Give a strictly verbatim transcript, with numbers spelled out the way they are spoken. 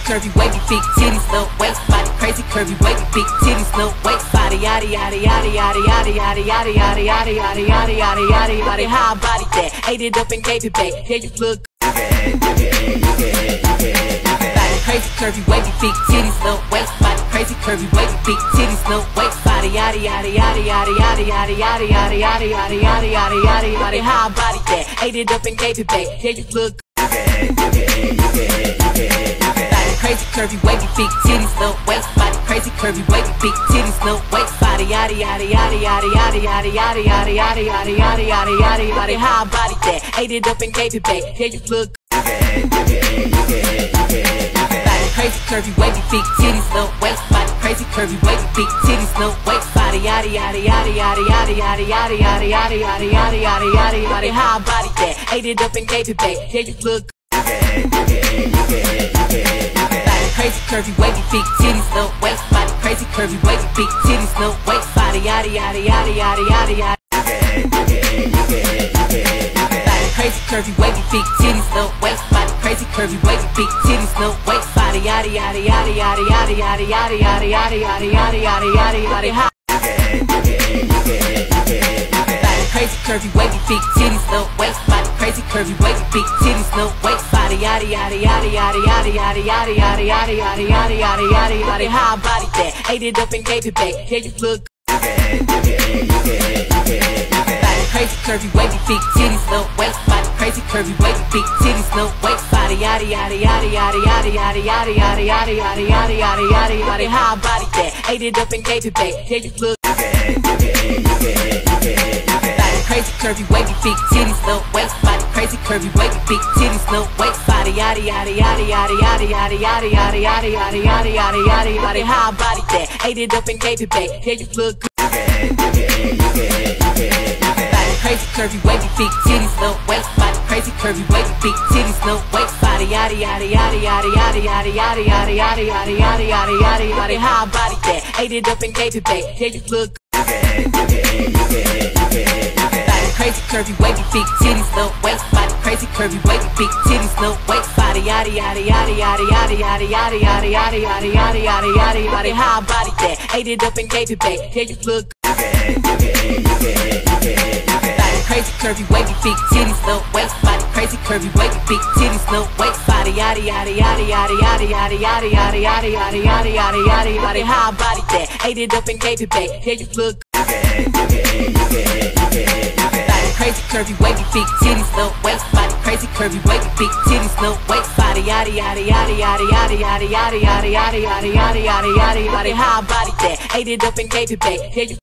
curvy, wavy, big titties, no waist body. Crazy, curvy, wavy, big titties, no waist body. Yaddy, yaddy, yaddy, yaddy, yaddy, yaddy, yaddy, yaddy, yaddy, yaddy, yaddy, yaddy, yaddy, yaddy. How I body that? Ate it up and gave it back. Yeah, you look crazy, curvy, wavy, big titties, no waist body. Crazy, curvy, wavy, big titties, no waist body. Yaddy, yaddy, yaddy, yaddy, yaddy, yaddy, yaddy, yaddy, yaddy, yaddy, yaddy, yaddy, yaddy, yaddy. How I body that? Ate it up and gave it back. Yeah, you look crazy, curvy, wavy, big titties, no waist body. Crazy, curvy, wavy, big titties, no waist body. Yaddy, yaddy, yaddy, yaddy, yaddy, yaddy, yaddy, yaddy, yaddy, yaddy, yaddy, yaddy, yaddy, yaddy. How I body that? Ate it up and gave it back. Yeah, you look crazy, curvy, wavy, big titties, no waist body. Crazy, curvy, wavy, big titties, no waist body. Yaddy, yaddy, yaddy, yaddy, yaddy, yaddy, yaddy, yaddy, yaddy, yaddy, yaddy, yaddy, yaddy, yaddy. How I body that? Ate it up and gave it back. Yeah, you look crazy, curvy, wavy, big titties, no waist body. Crazy, curvy, wavy, big titties, no waist body. Yaddy, yaddy, yaddy, yaddy, yaddy, yaddy. Crazy, curvy, wavy, big titties, no waist body. Crazy, curvy, wavy, big titties, no waist body. Yaddy, yaddy, yaddy, yaddy, yaddy, yaddy, yaddy, yaddy, yaddy, yaddy, yaddy, yaddy, yaddy, yaddy. How crazy, curvy, wavy, big titties, no waist body. Crazy, curvy, wavy, big titties, no waist body. Yaddy, yaddy, yaddy, yaddy, yaddy, yaddy, yaddy, yaddy, yaddy, yaddy, yaddy, yaddy, yaddy, yaddy. How I body that? Ate it up and gave it back. Yeah, you look crazy, curvy, wavy, big titties, no waist body. Crazy, curvy, wavy, big titties, no waist body. Yaddy, yaddy, yaddy, yaddy, yaddy, yaddy, yaddy, yaddy, yaddy, yaddy, yaddy, yaddy, yaddy, yaddy. How I body that? Ate it up and gave it back. Yeah, you look crazy, curvy, wavy, big titties, no waist body. Crazy, curvy, wavy, big titties, no waist body. Yaddy, yaddy, yaddy, yaddy, yaddy, yaddy, yaddy, yaddy, yaddy, yaddy, yaddy, yaddy, yaddy, yaddy. How I body that? Ate it up and gave it back. Yeah, you look crazy, curvy, wavy, big titties, no waist body. Crazy, curvy, wavy, big titties, no waist body. Yaddy, yaddy, yaddy, yaddy, yaddy, yaddy, yaddy, yaddy, yaddy, yaddy, yaddy, yaddy, yaddy, yaddy. How I body that? Ate it up and gave it back. Yeah, you look crazy, curvy, wavy, big titties, no waist body. Crazy, curvy, wavy, big titties, no waist body. Yaddy, yaddy, yaddy, yaddy, yaddy, yaddy, yaddy, yaddy, yaddy, yaddy, yaddy, yaddy, yaddy, yaddy. How I body that? Ate it up and gave it back. Yeah, you look crazy, curvy, wavy, big titties, no waist body. Crazy, curvy, wavy, big titties, no waist body. Yaddy, yaddy, yaddy, yaddy, yaddy, yaddy, yaddy, yaddy, yaddy, yaddy, yaddy, yaddy, yaddy, yaddy. How I body that? Ate it up and gave it back. Yeah, you look crazy, curvy, wavy, big titties, no waist body. Crazy, curvy, wavy, big titties, no waist body. Yaddy, yaddy, yaddy, yaddy, yaddy, yaddy, yaddy, yaddy, yaddy, yaddy, yaddy, yaddy, yaddy, yaddy. How I body that? Ate it up and gave it back. Yeah, you